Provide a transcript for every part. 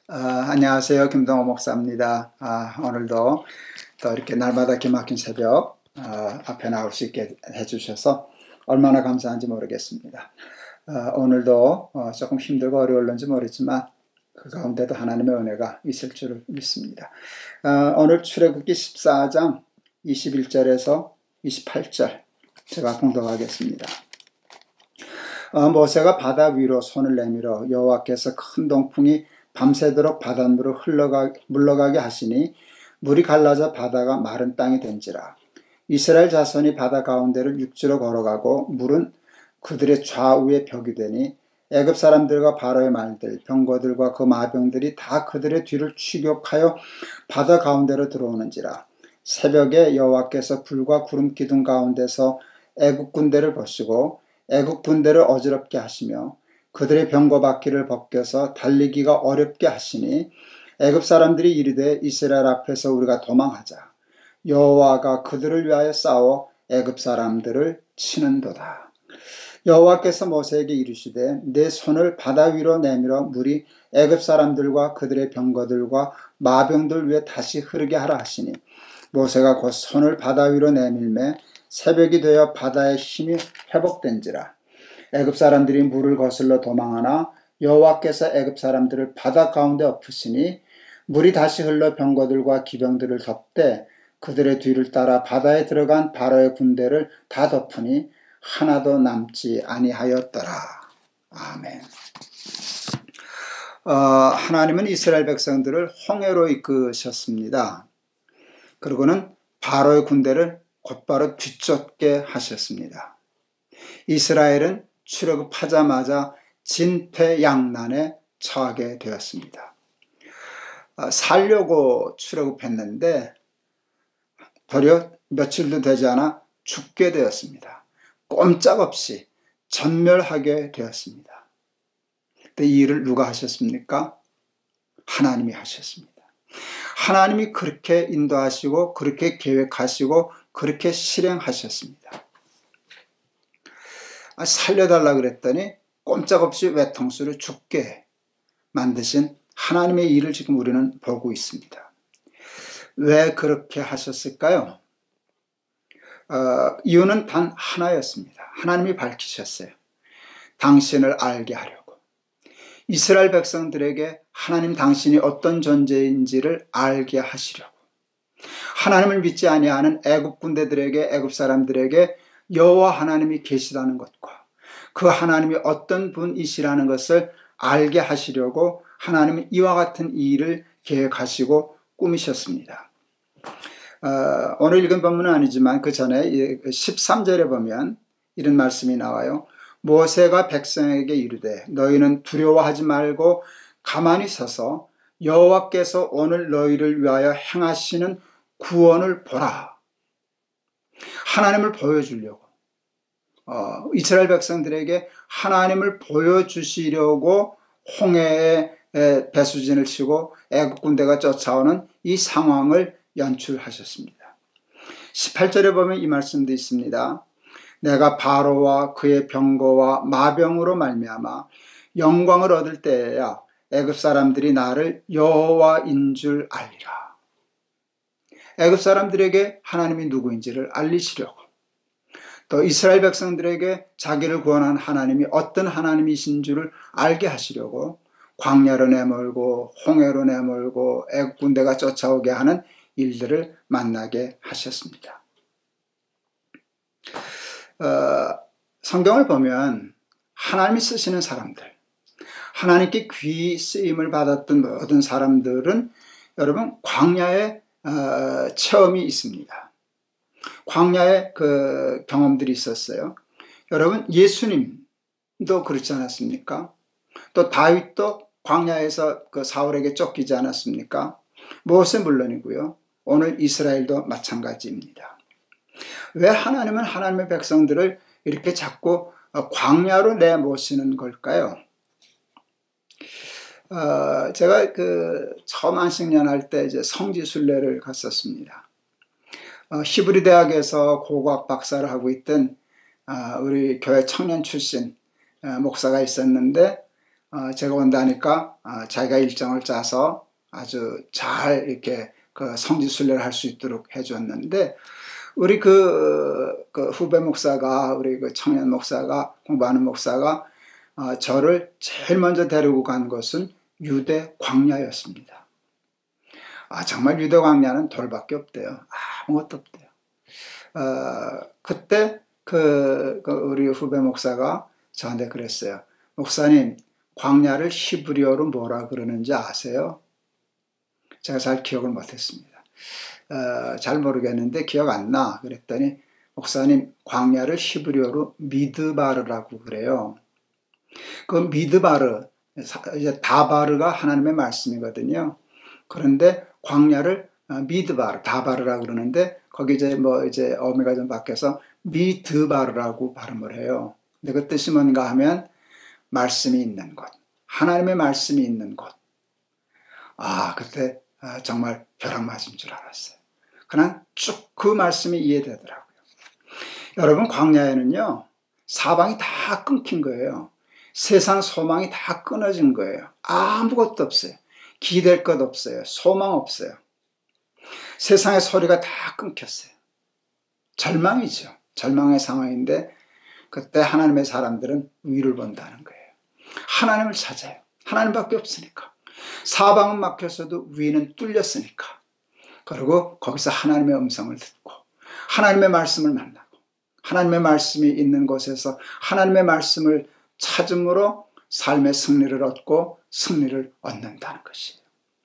안녕하세요. 김동호 목사입니다. 오늘도 또 이렇게 날마다 기막힌 새벽 앞에 나올 수 있게 해주셔서 얼마나 감사한지 모르겠습니다. 오늘도 조금 힘들고 어려울는지 모르지만 그 가운데도 하나님의 은혜가 있을 줄 믿습니다. 오늘 출애굽기 14장 21절에서 28절 제가 봉독하겠습니다. 모세가 바다 위로 손을 내밀어 여호와께서 큰 동풍이 밤새도록 바닷물을 물러가게 하시니 물이 갈라져 바다가 마른 땅이 된지라. 이스라엘 자손이 바다 가운데를 육지로 걸어가고 물은 그들의 좌우에 벽이 되니 애굽 사람들과 바로의 말들, 병거들과 그 마병들이 다 그들의 뒤를 추격하여 바다 가운데로 들어오는지라. 새벽에 여호와께서 불과 구름 기둥 가운데서 애굽 군대를 보시고 애굽 군대를 어지럽게 하시며 그들의 병거 바퀴를 벗겨서 달리기가 어렵게 하시니 애굽 사람들이 이르되 이스라엘 앞에서 우리가 도망하자. 여호와가 그들을 위하여 싸워 애굽 사람들을 치는도다. 여호와께서 모세에게 이르시되 내 손을 바다 위로 내밀어 물이 애굽 사람들과 그들의 병거들과 마병들 위에 다시 흐르게 하라 하시니 모세가 곧 손을 바다 위로 내밀매 새벽이 되어 바다의 힘이 회복된지라. 애굽 사람들이 물을 거슬러 도망하나 여호와께서 애굽 사람들을 바다 가운데 엎으시니 물이 다시 흘러 병거들과 기병들을 덮되 그들의 뒤를 따라 바다에 들어간 바로의 군대를 다 덮으니 하나도 남지 아니하였더라. 아멘. 하나님은 이스라엘 백성들을 홍해로 이끄셨습니다. 그리고는 바로의 군대를 곧바로 뒤쫓게 하셨습니다. 이스라엘은 출애굽하자마자 진퇴양난에 처하게 되었습니다. 살려고 출애굽했는데 도리어 며칠도 되지 않아 죽게 되었습니다. 꼼짝없이 전멸하게 되었습니다. 근데 이 일을 누가 하셨습니까? 하나님이 하셨습니다. 하나님이 그렇게 인도하시고 그렇게 계획하시고 그렇게 실행하셨습니다. 살려달라 그랬더니 꼼짝없이 외통수를 죽게 만드신 하나님의 일을 지금 우리는 보고 있습니다. 왜 그렇게 하셨을까요? 이유는 단 하나였습니다. 하나님이 밝히셨어요. 당신을 알게 하려고. 이스라엘 백성들에게 하나님 당신이 어떤 존재인지를 알게 하시려고. 하나님을 믿지 아니하는 애굽 군대들에게, 애굽 사람들에게 여호와 하나님이 계시다는 것과 그 하나님이 어떤 분이시라는 것을 알게 하시려고 하나님은 이와 같은 일을 계획하시고 꾸미셨습니다. 오늘 읽은 본문은 아니지만 그 전에 13절에 보면 이런 말씀이 나와요. 모세가 백성에게 이르되 너희는 두려워하지 말고 가만히 서서 여호와께서 오늘 너희를 위하여 행하시는 구원을 보라. 하나님을 보여주려고 이스라엘 백성들에게 하나님을 보여주시려고 홍해에 배수진을 치고 애굽 군대가 쫓아오는 이 상황을 연출하셨습니다. 18절에 보면 이 말씀도 있습니다. 내가 바로와 그의 병거와 마병으로 말미암아 영광을 얻을 때에야 애굽 사람들이 나를 여호와인 줄 알리라. 애굽 사람들에게 하나님이 누구인지를 알리시려고 또 이스라엘 백성들에게 자기를 구원한 하나님이 어떤 하나님이신 줄을 알게 하시려고 광야로 내몰고 홍해로 내몰고 애굽 군대가 쫓아오게 하는 일들을 만나게 하셨습니다. 성경을 보면 하나님이 쓰시는 사람들, 하나님께 귀 쓰임을 받았던 모든 사람들은 여러분 광야에 체험이 있습니다. 광야에 그 경험들이 있었어요. 여러분 예수님도 그렇지 않았습니까? 또 다윗도 광야에서 그 사울에게 쫓기지 않았습니까? 모세 물론이고요. 오늘 이스라엘도 마찬가지입니다. 왜 하나님은 하나님의 백성들을 이렇게 자꾸 광야로 내모시는 걸까요? 제가 처음 안식년 할 때 이제 성지순례를 갔었습니다. 히브리 대학에서 고고학 박사를 하고 있던 우리 교회 청년 출신 목사가 있었는데 제가 온다니까 자기가 일정을 짜서 아주 잘 이렇게 그 성지순례를 할 수 있도록 해줬는데, 우리 그 후배 목사가, 우리 그 청년 목사가, 공부하는 목사가 저를 제일 먼저 데리고 간 곳은 유대 광야였습니다. 정말 유대 광야는 돌밖에 없대요. 아무것도 없대요. 그때 그 우리 후배 목사가 저한테 그랬어요. 목사님, 광야를 히브리어로 뭐라 그러는지 아세요? 제가 잘 기억을 못했습니다. 잘 모르겠는데 기억 안 나. 그랬더니 목사님, 광야를 히브리어로 미드바르라고 그래요. 그 미드바르, 이제 다바르가 하나님의 말씀이거든요. 그런데 광야를 미드바르, 다바르라고 그러는데 거기 이제 어미가 좀 바뀌어서 미드바르라고 발음을 해요. 근데 그 뜻이 뭔가 하면 말씀이 있는 곳, 하나님의 말씀이 있는 곳. 그때 정말 벼락 맞은 줄 알았어요. 그냥 쭉 그 말씀이 이해되더라고요. 여러분, 광야에는요, 사방이 다 끊긴 거예요. 세상 소망이 다 끊어진 거예요. 아무것도 없어요. 기댈 것 없어요. 소망 없어요. 세상의 소리가 다 끊겼어요. 절망이죠. 절망의 상황인데 그때 하나님의 사람들은 위를 본다는 거예요. 하나님을 찾아요. 하나님밖에 없으니까. 사방은 막혔어도 위는 뚫렸으니까. 그리고 거기서 하나님의 음성을 듣고 하나님의 말씀을 만나고 하나님의 말씀이 있는 곳에서 하나님의 말씀을 찾음으로 삶의 승리를 얻고 승리를 얻는다는 것이에요.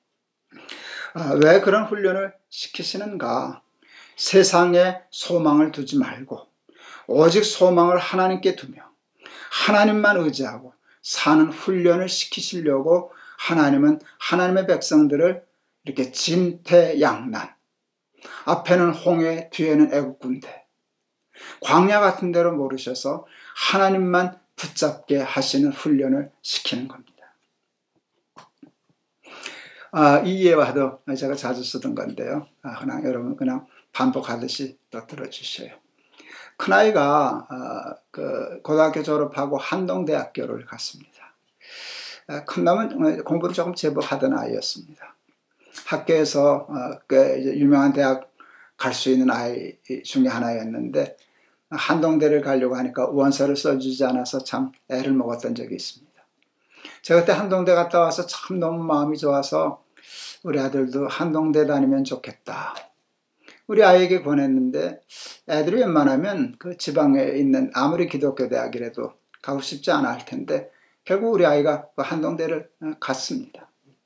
왜 그런 훈련을 시키시는가? 세상에 소망을 두지 말고 오직 소망을 하나님께 두며 하나님만 의지하고 사는 훈련을 시키시려고 하나님은 하나님의 백성들을 이렇게 진퇴양난, 앞에는 홍해, 뒤에는 애국 군대, 광야 같은 데로 모르셔서 하나님만 붙잡게 하시는 훈련을 시키는 겁니다. 이 예화도 제가 자주 쓰던 건데요. 그냥 여러분 그냥 반복하듯이 또 들어주셔요. 큰아이가 고등학교 졸업하고 한동대학교를 갔습니다. 큰놈은 공부를 조금 제법 하던 아이였습니다. 학교에서 꽤 유명한 대학 갈 수 있는 아이 중에 하나였는데 한동대를 가려고 하니까 원서를 써주지 않아서 참 애를 먹었던 적이 있습니다. 제가 그때 한동대 갔다 와서 참 너무 마음이 좋아서 우리 아들도 한동대 다니면 좋겠다. 우리 아이에게 권했는데 애들이 웬만하면 그 지방에 있는 아무리 기독교 대학이라도 가고 싶지 않아 할 텐데 결국 우리 아이가 그 한동대를 갔습니다.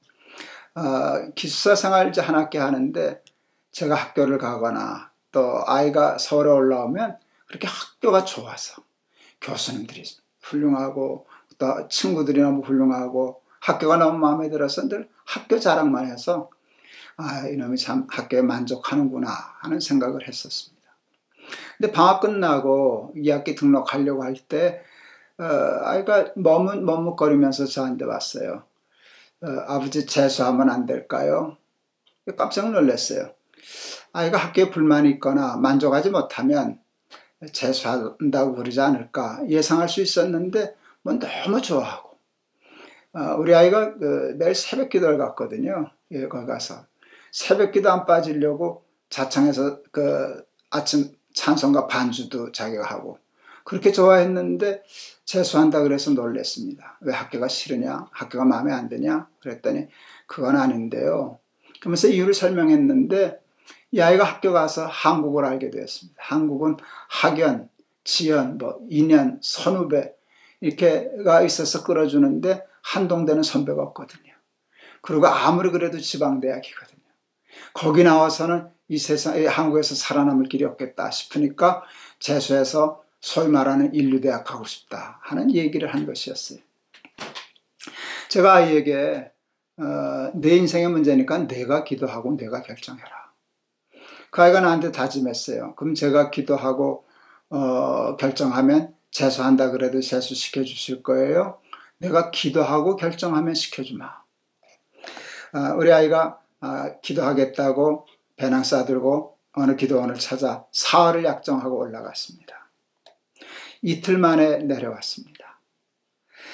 기숙사 생활 이제 한 학기 하는데 제가 학교를 가거나 또 아이가 서울에 올라오면 그렇게 학교가 좋아서 교수님들이 훌륭하고 또 친구들이 너무 훌륭하고 학교가 너무 마음에 들어서 늘 학교 자랑만 해서 이놈이 참 학교에 만족하는구나 하는 생각을 했었습니다. 근데 방학 끝나고 2학기 등록하려고 할 때 아이가 머뭇거리면서 저한테 왔어요. 아버지 재수하면 안 될까요? 깜짝 놀랐어요. 아이가 학교에 불만이 있거나 만족하지 못하면 재수한다고 그러지 않을까 예상할 수 있었는데 너무 좋아하고 우리 아이가 매일 새벽 기도를 갔거든요. 거기 가서 새벽 기도 안 빠지려고 자청에서 아침 찬송가 반주도 자기가 하고 그렇게 좋아했는데 재수한다 그래서 놀랐습니다. 왜 학교가 싫으냐? 학교가 마음에 안 드냐? 그랬더니 그건 아닌데요. 그러면서 이유를 설명했는데 이 아이가 학교 가서 한국어를 알게 되었습니다. 한국은 학연, 지연, 인연, 선후배 이렇게가 있어서 끌어주는데 한동대는 선배가 없거든요. 그리고 아무리 그래도 지방대학이거든요. 거기 나와서는 이 세상에 한국에서 살아남을 길이 없겠다 싶으니까 재수해서 소위 말하는 인류대학 가고 싶다 하는 얘기를 한 것이었어요. 제가 아이에게 내 인생의 문제니까 내가 기도하고 내가 결정해라. 그 아이가 나한테 다짐했어요. 그럼 제가 기도하고 결정하면 재수한다 그래도 재수시켜 주실 거예요? 내가 기도하고 결정하면 시켜주마. 우리 아이가 기도하겠다고 배낭 싸들고 어느 기도원을 찾아 사흘을 약정하고 올라갔습니다. 이틀 만에 내려왔습니다.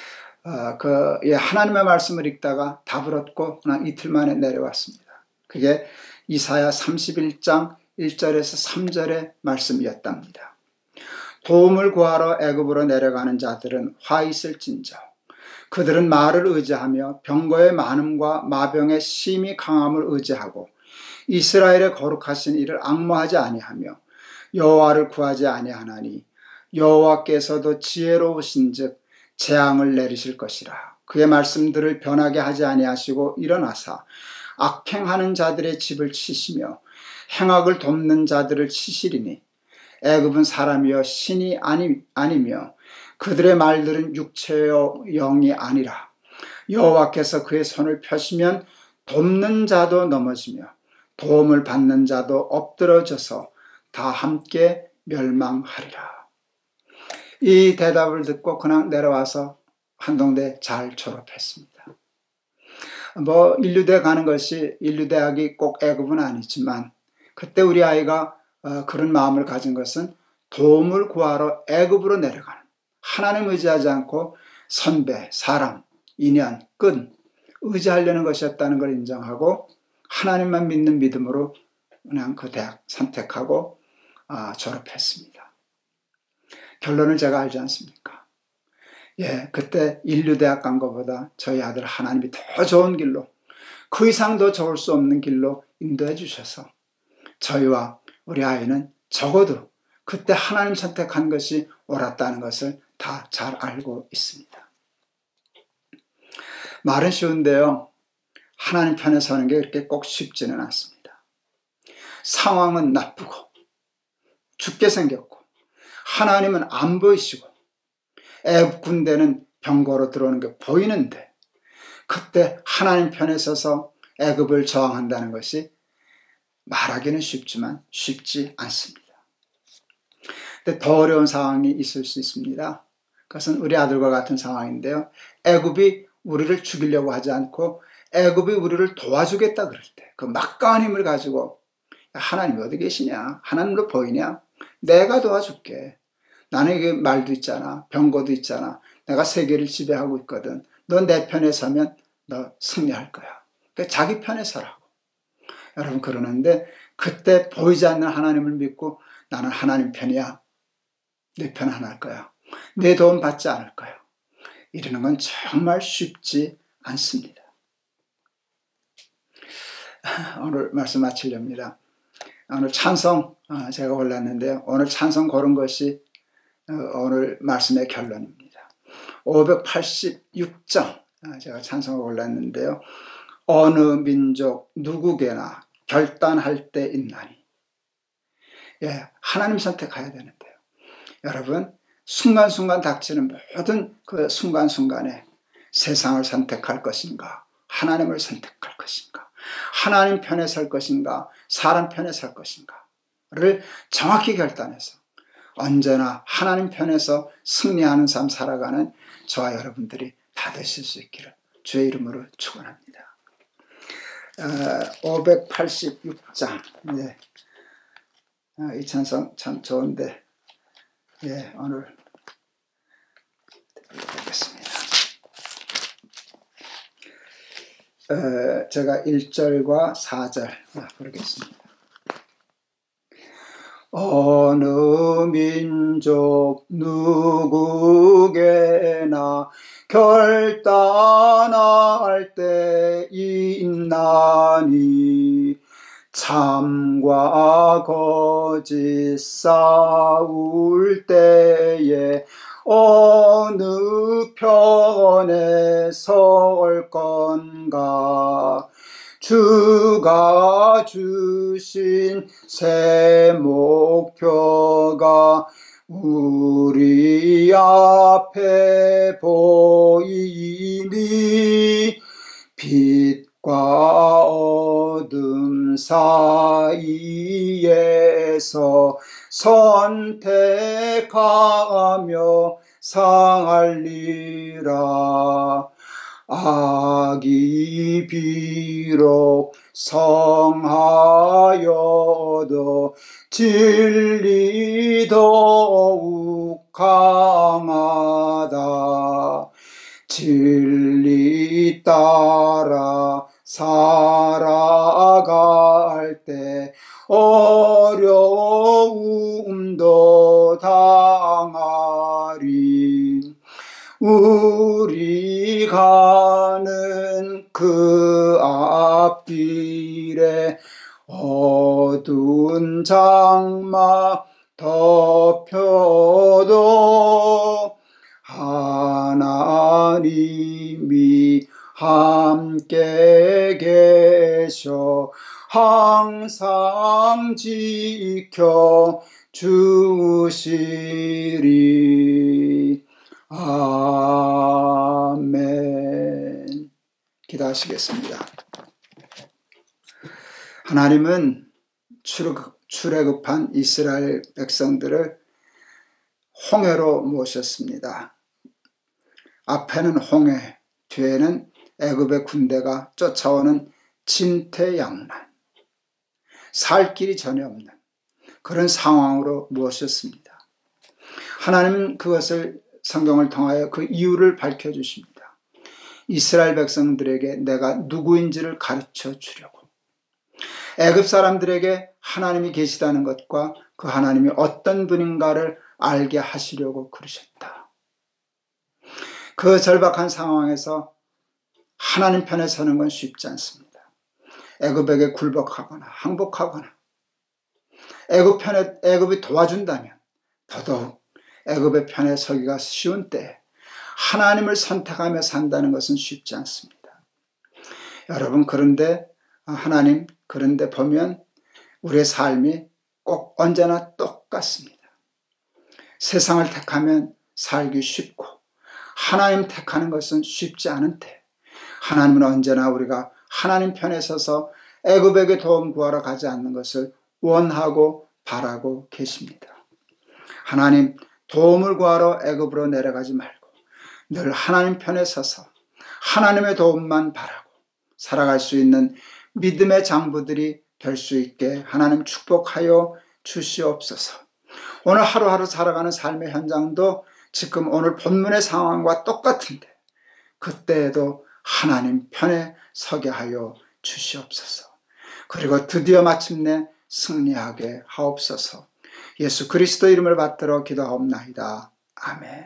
하나님의 말씀을 읽다가 답을 얻고 그냥 이틀 만에 내려왔습니다. 그게 이사야 31장 1절에서 3절의 말씀이었답니다. 도움을 구하러 애굽으로 내려가는 자들은 화 있을진저. 그들은 말을 의지하며 병거의 많음과 마병의 심히 강함을 의지하고 이스라엘의 거룩하신 이를 앙모하지 아니하며 여호와를 구하지 아니하나니 여호와께서도 지혜로우신즉 재앙을 내리실 것이라. 그의 말씀들을 변하게 하지 아니하시고 일어나사 악행하는 자들의 집을 치시며 행악을 돕는 자들을 치시리니 애굽은 사람이여 신이 아니며 그들의 말들은 육체여 영이 아니라. 여호와께서 그의 손을 펴시면 돕는 자도 넘어지며 도움을 받는 자도 엎드러져서 다 함께 멸망하리라. 이 대답을 듣고 그냥 내려와서 한동대 잘 졸업했습니다. 인류대 가는 것이 인류대학이 꼭 애굽은 아니지만 그때 우리 아이가 그런 마음을 가진 것은 도움을 구하러 애굽으로 내려가는, 하나님 의지하지 않고 선배, 사람, 인연, 끈 의지하려는 것이었다는 걸 인정하고 하나님만 믿는 믿음으로 그냥 그 대학 선택하고 졸업했습니다. 결론을 제가 알지 않습니까? 그때 인류대학 간 것보다 저희 아들 하나님이 더 좋은 길로, 그 이상 더 좋을 수 없는 길로 인도해 주셔서 저희와 우리 아이는 적어도 그때 하나님 선택한 것이 옳았다는 것을 다 잘 알고 있습니다. 말은 쉬운데요, 하나님 편에 서는 게 그렇게 꼭 쉽지는 않습니다. 상황은 나쁘고 죽게 생겼고 하나님은 안 보이시고 애굽 군대는 병거로 들어오는 게 보이는데 그때 하나님 편에 서서 애굽을 저항한다는 것이 말하기는 쉽지만 쉽지 않습니다. 근데 더 어려운 상황이 있을 수 있습니다. 그것은 우리 아들과 같은 상황인데요. 애굽이 우리를 죽이려고 하지 않고 애굽이 우리를 도와주겠다 그럴 때 그 막강한 힘을 가지고 하나님이 어디 계시냐? 하나님으로 보이냐? 내가 도와줄게. 나는 이게 말도 있잖아. 병거도 있잖아. 내가 세계를 지배하고 있거든. 너 내 편에 서면 너 승리할 거야. 그러니까 자기 편에 서라고. 여러분 그러는데 그때 보이지 않는 하나님을 믿고 나는 하나님 편이야. 내 편 안 할 거야. 내 도움 받지 않을 거야. 이러는 건 정말 쉽지 않습니다. 오늘 말씀 마치렵니다. 오늘 찬송 제가 골랐는데요. 오늘 찬송 고른 것이 오늘 말씀의 결론입니다. 586장 제가 찬송을 골랐는데요. 어느 민족 누구게나 결단할 때 있나니. 하나님 선택해야 되는데요. 여러분 순간순간 닥치는 모든 그 순간순간에 세상을 선택할 것인가, 하나님을 선택할 것인가, 하나님 편에 설 것인가, 사람 편에 설 것인가를 정확히 결단해서 언제나 하나님 편에서 승리하는 삶 살아가는 저와 여러분들이 다 되실 수 있기를 주의 이름으로 축원합니다. 586장 이 찬송 참 좋은데 오늘 드리겠습니다. 제가 1절과 4절 부르겠습니다. 어느 민족 누구게나 결단할 때 있나니 참과 거짓 싸울 때에 어느 편에 설 건가. 주가 주신 새 목표가 우리 앞에 보이니 빛과 어둠 사이에서 선택하며 상할리라. 악이 비록 성하여도 진리 더욱 강하다. 진리 따라 살아갈 때 어려움도 당하리. 우리 가는 그 앞길에 어두운 장막 덮여도 하나님이 함께 계셔 항상 지켜 주시리. 아멘. 기도하시겠습니다. 하나님은 출애굽한 이스라엘 백성들을 홍해로 모셨습니다. 앞에는 홍해, 뒤에는 애굽의 군대가 쫓아오는 진퇴양난, 살 길이 전혀 없는 그런 상황으로 모셨습니다. 하나님은 그것을 성경을 통하여 그 이유를 밝혀주십니다. 이스라엘 백성들에게 내가 누구인지를 가르쳐 주려고, 애굽 사람들에게 하나님이 계시다는 것과 그 하나님이 어떤 분인가를 알게 하시려고 그러셨다. 그 절박한 상황에서 하나님 편에 서는 건 쉽지 않습니다. 애굽에게 굴복하거나 항복하거나 애굽이 도와준다면 더더욱 애굽의 편에 서기가 쉬운 때에 하나님을 선택하며 산다는 것은 쉽지 않습니다. 여러분, 그런데 보면 우리의 삶이 꼭 언제나 똑같습니다. 세상을 택하면 살기 쉽고 하나님 택하는 것은 쉽지 않은데, 하나님은 언제나 우리가 하나님 편에 서서 애굽에게 도움 구하러 가지 않는 것을 원하고 바라고 계십니다. 하나님, 도움을 구하러 애굽으로 내려가지 말고 늘 하나님 편에 서서 하나님의 도움만 바라고 살아갈 수 있는 믿음의 장부들이 될 수 있게 하나님 축복하여 주시옵소서. 오늘 하루하루 살아가는 삶의 현장도 지금 오늘 본문의 상황과 똑같은데 그때에도 하나님 편에 서게 하여 주시옵소서. 그리고 드디어 마침내 승리하게 하옵소서. 예수 그리스도 이름을 받들어 기도하옵나이다. 아멘.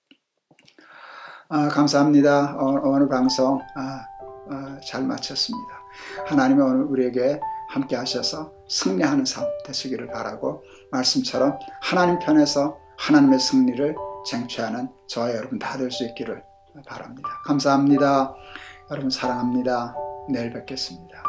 감사합니다. 오늘 방송 잘 마쳤습니다. 하나님이 오늘 우리에게 함께 하셔서 승리하는 삶 되시기를 바라고, 말씀처럼 하나님 편에서 하나님의 승리를 쟁취하는 저와 여러분 다 될 수 있기를 바랍니다. 감사합니다. 여러분 사랑합니다. 내일 뵙겠습니다.